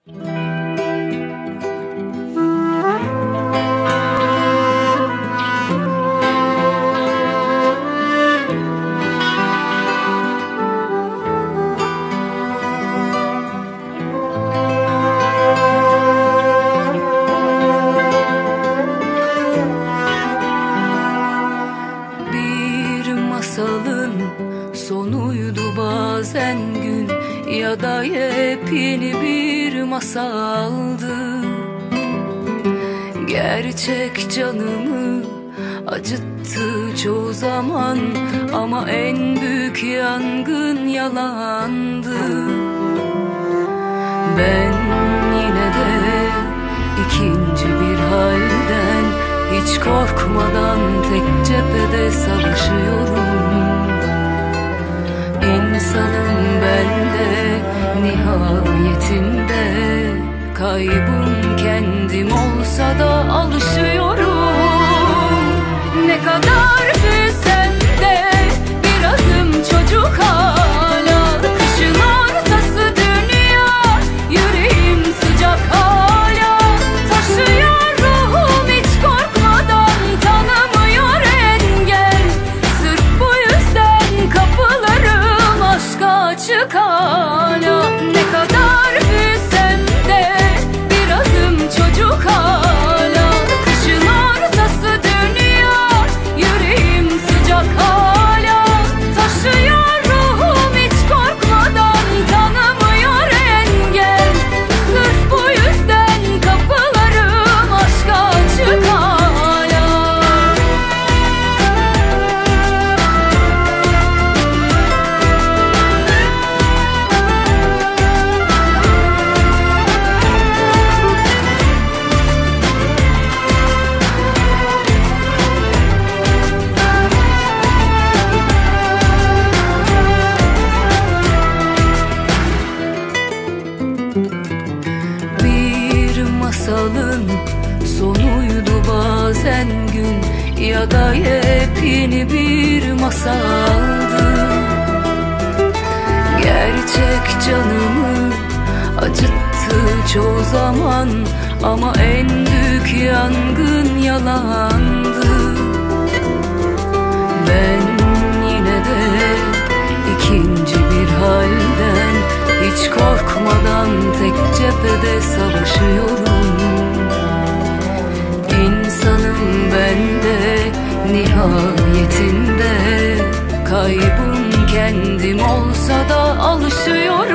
Masalın sonuydu bazen gün, ya da yepyeni bir masaldı. Gerçek canımı acıttı çoğu zaman, ama en büyük yangın yalandı. Ben yine de ikinci bir halden, hiç korkmadan tek cephede savaşıyorum. İnsanım ben de nihayetinde, kaybım kendim olsa da alışıyorum. Ne kadar büyüsem de birazım çocuk hala. Kışın ortası dünya, yüreğim sıcak hala. Taşıyor ruhum hiç korkmadan, tanımıyor engel. Sırf bu yüzden kapılarım aşka açık hala. Ne kadar büyüsem de birazım çocuk hala. Kışın ortası dünya, yüreğim sıcak hala. Taşıyor ruhum hiç korkmadan, tanımıyor engel. Sırf bu yüzden kapılarım aşka açık hala. Bir masalın sonuydu bazen gün, ya da yepyeni bir masaldı. Gerçek canımı acıttı çoğu zaman, ama en büyük yangın yalandı. Ben yine de ikinci bir halden, hiç korkmadan tek cephede savaşıyorum. İnsanım ben de nihayetinde, kaybım kendim olsa da alışıyorum.